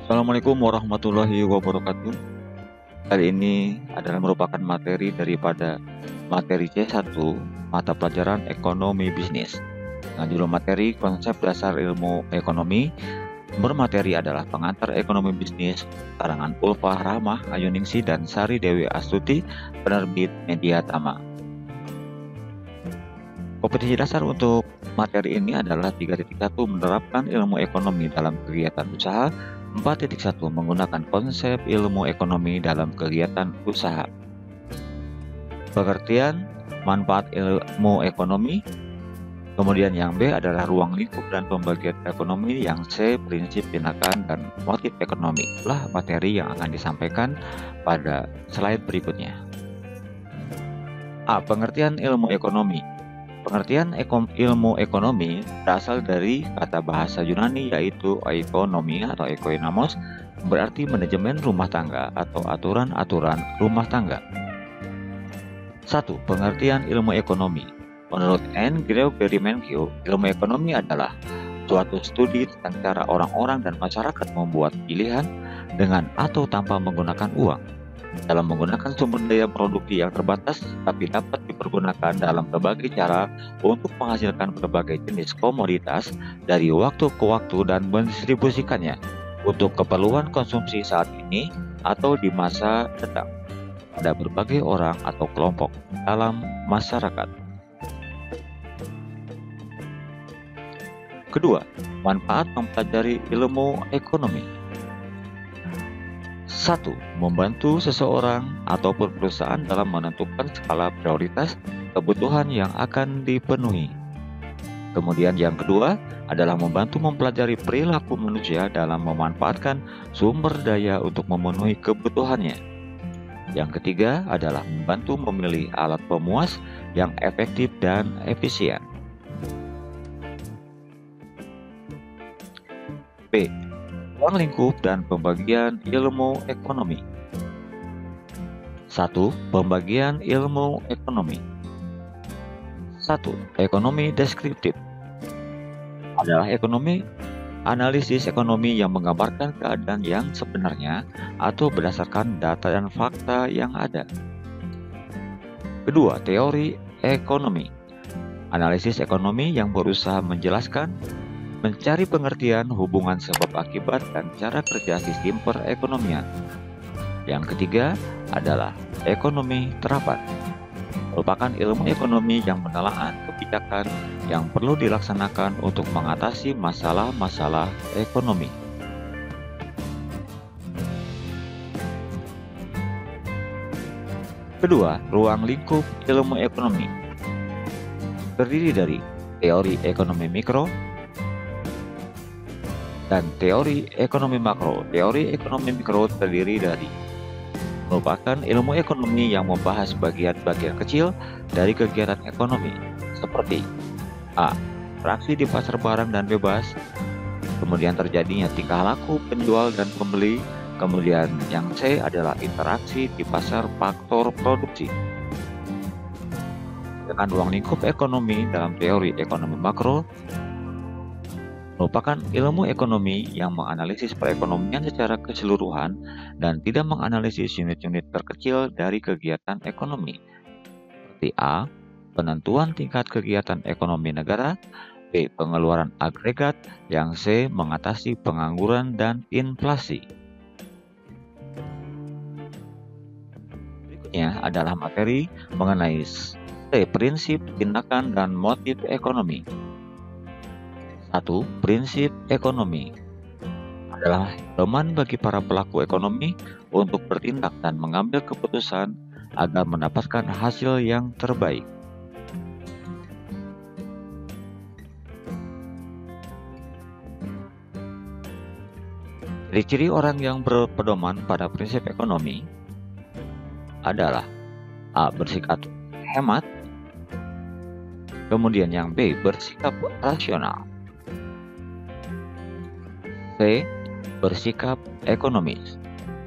Assalamualaikum warahmatullahi wabarakatuh. Kali ini adalah merupakan materi daripada materi C1 mata pelajaran ekonomi bisnis. Nah, judul materi konsep dasar ilmu ekonomi. Sumber materi adalah pengantar ekonomi bisnis karangan Ulfa Rahmah Ayuningsi dan Sari Dewi Astuti, penerbit Media Tama. Kompetensi dasar untuk materi ini adalah 3.1 menerapkan ilmu ekonomi dalam kegiatan usaha, 4.1 menggunakan konsep ilmu ekonomi dalam kegiatan usaha. Pengertian manfaat ilmu ekonomi. Kemudian yang B adalah ruang lingkup dan pembagian ekonomi. Yang C prinsip tindakan dan motif ekonomi. Itulah materi yang akan disampaikan pada slide berikutnya. A. Pengertian ilmu ekonomi. Pengertian ilmu ekonomi berasal dari kata bahasa Yunani yaitu oikonomi atau oikonomos, berarti manajemen rumah tangga atau aturan-aturan rumah tangga. 1. Pengertian ilmu ekonomi. Menurut N. Gregory Mankiw, ilmu ekonomi adalah suatu studi tentang cara orang-orang dan masyarakat membuat pilihan dengan atau tanpa menggunakan uang, dalam menggunakan sumber daya produksi yang terbatas, tapi dapat dipergunakan dalam berbagai cara untuk menghasilkan berbagai jenis komoditas dari waktu ke waktu dan mendistribusikannya untuk keperluan konsumsi saat ini atau di masa datang pada berbagai orang atau kelompok dalam masyarakat. Kedua, manfaat mempelajari ilmu ekonomi. 1. Membantu seseorang ataupun perusahaan dalam menentukan skala prioritas kebutuhan yang akan dipenuhi. Kemudian yang kedua adalah membantu mempelajari perilaku manusia dalam memanfaatkan sumber daya untuk memenuhi kebutuhannya. Yang ketiga adalah membantu memilih alat pemuas yang efektif dan efisien. B. Ruang lingkup dan pembagian ilmu ekonomi. 1. Pembagian ilmu ekonomi. 1. Ekonomi deskriptif adalah analisis ekonomi yang menggambarkan keadaan yang sebenarnya atau berdasarkan data dan fakta yang ada. Kedua, teori ekonomi. Analisis ekonomi yang berusaha menjelaskan, mencari pengertian hubungan sebab akibat dan cara kerja sistem perekonomian. Yang ketiga adalah ekonomi terapan, merupakan ilmu ekonomi yang menelaah kebijakan yang perlu dilaksanakan untuk mengatasi masalah-masalah ekonomi. Kedua, ruang lingkup ilmu ekonomi terdiri dari teori ekonomi mikro dan teori ekonomi makro. Teori ekonomi mikro terdiri dari merupakan ilmu ekonomi yang membahas bagian-bagian kecil dari kegiatan ekonomi seperti A. Interaksi di pasar barang dan bebas, kemudian terjadinya tingkah laku penjual dan pembeli, kemudian yang C adalah interaksi di pasar faktor produksi. Dengan ruang lingkup ekonomi dalam teori ekonomi makro merupakan ilmu ekonomi yang menganalisis perekonomian secara keseluruhan dan tidak menganalisis unit-unit terkecil dari kegiatan ekonomi, seperti A. Penentuan tingkat kegiatan ekonomi negara, B. Pengeluaran agregat, yang C. Mengatasi pengangguran dan inflasi. Berikutnya adalah materi mengenai C. Prinsip, tindakan, dan motif ekonomi. 1. Prinsip ekonomi adalah pedoman bagi para pelaku ekonomi untuk bertindak dan mengambil keputusan agar mendapatkan hasil yang terbaik. Ciri-ciri orang yang berpedoman pada prinsip ekonomi adalah A. Bersikap hemat, kemudian yang B. Bersikap rasional, C. Bersikap ekonomis.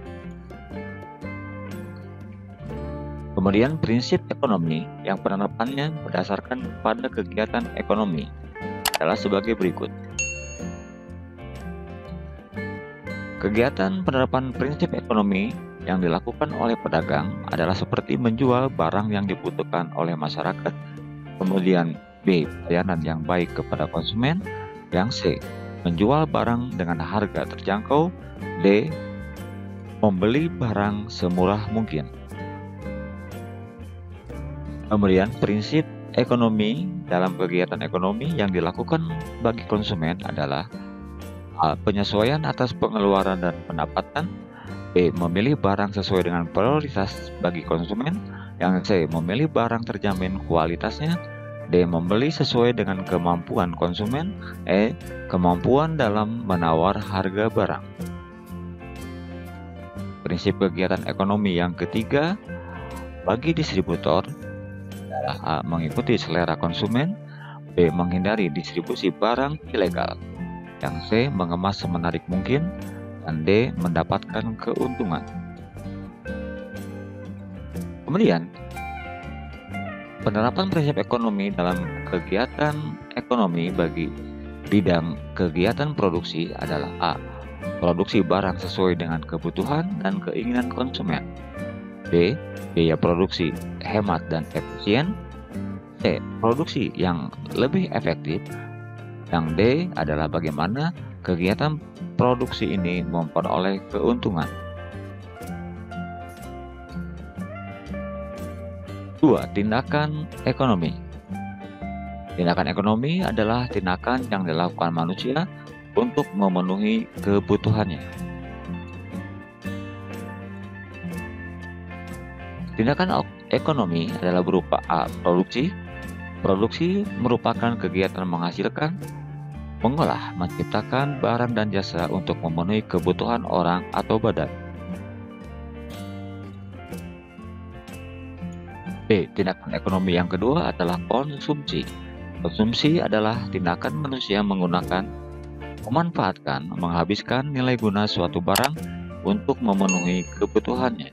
Kemudian prinsip ekonomi yang penerapannya berdasarkan pada kegiatan ekonomi adalah sebagai berikut. Kegiatan penerapan prinsip ekonomi yang dilakukan oleh pedagang adalah seperti menjual barang yang dibutuhkan oleh masyarakat, kemudian B. Pelayanan yang baik kepada konsumen, yang C. Menjual barang dengan harga terjangkau, D. Membeli barang semurah mungkin. Kemudian prinsip ekonomi dalam kegiatan ekonomi yang dilakukan bagi konsumen adalah A. Penyesuaian atas pengeluaran dan pendapatan, B. Memilih barang sesuai dengan prioritas bagi konsumen, yang C. Memilih barang terjamin kualitasnya, D. Membeli sesuai dengan kemampuan konsumen, E. Kemampuan dalam menawar harga barang. Prinsip kegiatan ekonomi yang ketiga bagi distributor adalah A. Mengikuti selera konsumen, B. Menghindari distribusi barang ilegal, yang C. Mengemas semenarik mungkin, dan D. Mendapatkan keuntungan. Kemudian, penerapan prinsip ekonomi dalam kegiatan ekonomi bagi bidang kegiatan produksi adalah A. Produksi barang sesuai dengan kebutuhan dan keinginan konsumen, B. Biaya produksi hemat dan efisien, C. Produksi yang lebih efektif, yang D adalah bagaimana kegiatan produksi ini memperoleh keuntungan. 2. Tindakan ekonomi. Tindakan ekonomi adalah tindakan yang dilakukan manusia untuk memenuhi kebutuhannya. Tindakan ekonomi adalah berupa A. Produksi. Produksi merupakan kegiatan menghasilkan, mengolah, menciptakan barang dan jasa untuk memenuhi kebutuhan orang atau badan. B. Tindakan ekonomi yang kedua adalah konsumsi. Konsumsi adalah tindakan manusia menggunakan, memanfaatkan, menghabiskan nilai guna suatu barang untuk memenuhi kebutuhannya.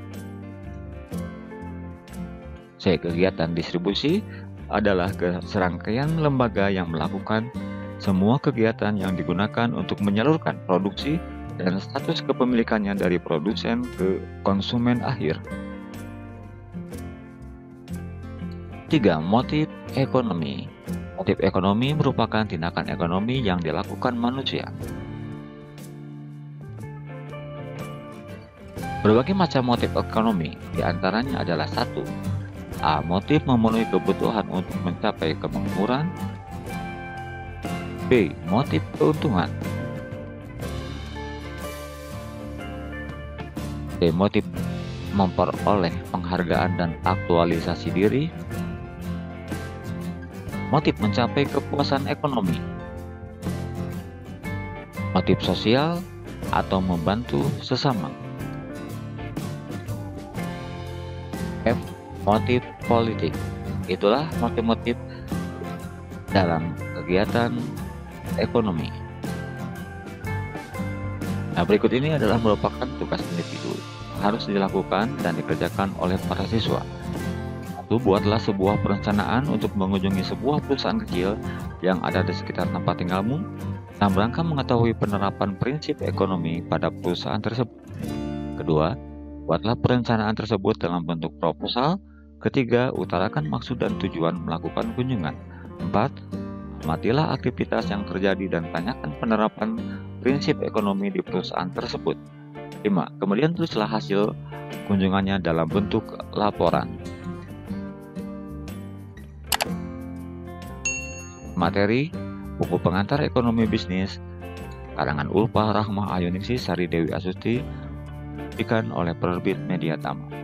C. Kegiatan distribusi adalah serangkaian lembaga yang melakukan semua kegiatan yang digunakan untuk menyalurkan produksi dan status kepemilikannya dari produsen ke konsumen akhir. 3. Motif ekonomi. Motif ekonomi merupakan tindakan ekonomi yang dilakukan manusia. Berbagai macam motif ekonomi, diantaranya adalah 1. A. Motif memenuhi kebutuhan untuk mencapai kemakmuran, B. Motif keuntungan, C. Motif memperoleh penghargaan dan aktualisasi diri, motif mencapai kepuasan ekonomi, motif sosial atau membantu sesama. F. Motif politik. Itulah motif-motif dalam kegiatan ekonomi. Nah, berikut ini adalah merupakan tugas individu harus dilakukan dan dikerjakan oleh para siswa. 1. Buatlah sebuah perencanaan untuk mengunjungi sebuah perusahaan kecil yang ada di sekitar tempat tinggalmu dalam rangka mengetahui penerapan prinsip ekonomi pada perusahaan tersebut. 2. Buatlah perencanaan tersebut dalam bentuk proposal. 3. Utarakan maksud dan tujuan melakukan kunjungan. 4. Amatilah aktivitas yang terjadi dan tanyakan penerapan prinsip ekonomi di perusahaan tersebut. 5. Kemudian tulislah hasil kunjungannya dalam bentuk laporan. Materi buku pengantar ekonomi bisnis karangan Ulfa Rahmah Ayuningsih Sari Dewi Asusti, diberikan oleh Penerbit Media Tama.